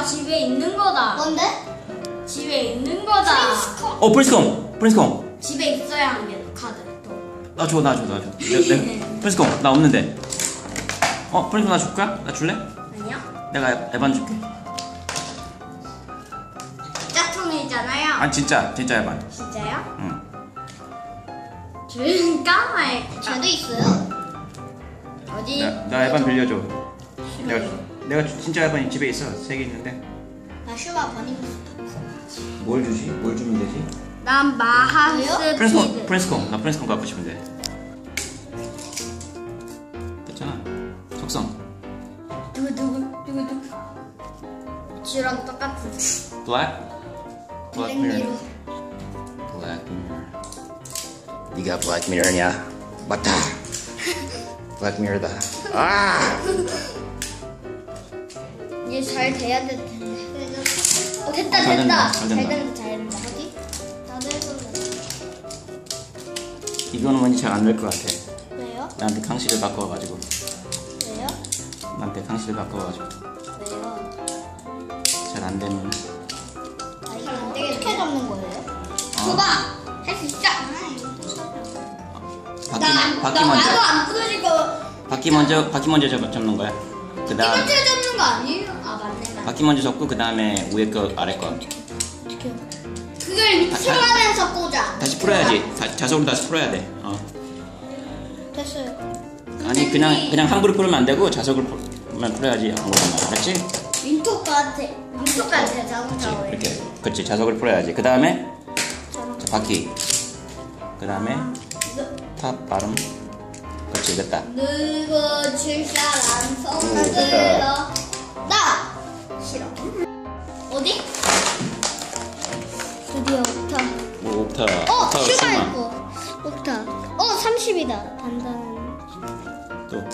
나 집에 있는 거다. 뭔데? 집에 있는 거다. 프린스콩. 집에 있어야 하는 게 카드 또. 나 줘. 프린스콩 나 없는데. 프린스콩 나 줄까? 나 줄래? 아니야? 내가 에반 줄게. 짝퉁이잖아요. 아 진짜 에반. 진짜요? 응. 줄까 말까? 저도 있어요. 어디? 나 에반 빌려줘. 내가 진짜 에반이 집에 있어. 3개 있는데. 나 슈바 버닝스 뭘 주지? 뭘 주면 되지? 난 마하스피드. 프린스콩 나 프린스콩 갖고 싶으면 돼. 됐잖아. 적성. 누구? 쥐랑 똑같은. Black Mirror. 블랙미러. Black Mirror. 네가 Black Mirror냐? 맞다. Black Mirror다. 이게 잘 돼야 될 텐데. 됐다. 잘 된다. 잘 된다. 어디? 나도 해볼래. 이거는 왠지 잘 안 될 것 같아. 왜요? 나한테 강씨를 바꿔가지고. 왜요? 나한테 강씨를 바꿔가지고. 왜요? 잘 안 되면. 아, 이거 어떻게 잡는 거예요? 줘봐. 할 수 있어. 바퀴 먼저. 나도 안 부서질 거. 바퀴 먼저 잡는 거야. 그다음 이거 잡는 거 아니에요? 아 맞네. 바퀴 먼저 잡고 그 다음에 위에 거 아래 거. 그걸 미팅하면서 꽂아. 다시 풀어야지. 자석으로 다시 풀어야 돼. 됐어요. 아니 그냥 함부로 풀면 안 되고 자석으로만 풀어야지 아무거나. 알았지? 윈톡 같아. 자동차에. 이렇게. 그렇지. 자석을 풀어야지. 그 다음에 바퀴. 그 다음에 탑 발음. 그렇지. 됐다. 누구 줄 사람 손을 됐다. 들어. 나 싫어. 어디? 드디어 옥타. 옥타. 슈가 설마. 있고. 옥타. 30이다. 단단. 또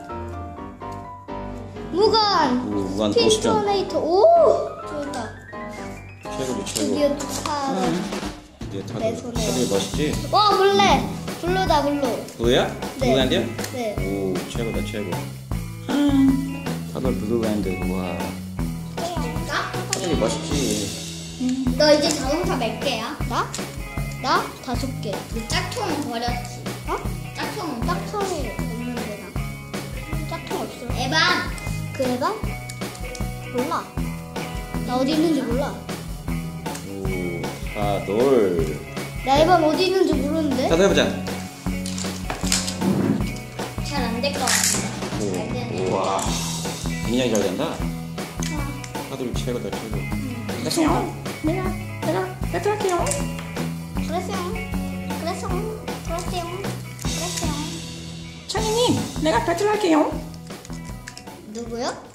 무관. 무관 50점. 핀토네이터. 오! 좋다. 최고지 최고. 드디어 타. 드디어 타도 내 손에. 되게 멋있지? 와, 블랙. 블루다, 블루. 블루야? 네. 블루랜드야? 네. 오 최고다 최고. 다들 블루랜드. 와 되게 멋있지. 너 이제 자동차 몇 개야? 나? 5개. 너 짝퉁은 버렸지. 짝퉁은 짝퉁이 없는데, 나. 짝퉁 없어. 에반. 그 애가? 몰라. 나 어디 있는지 몰라. 오 파돌. 나 앨범 어디 있는지 모르는데? 나도 해보자. 잘 안 될 것 같아. 잘 되네. 우와 굉장히 잘 된다. 파돌 최고다 최고. 됐어요. 내가 배틀할게요. 그랬어요. 찬이님 내가 배틀할게요. 누구요?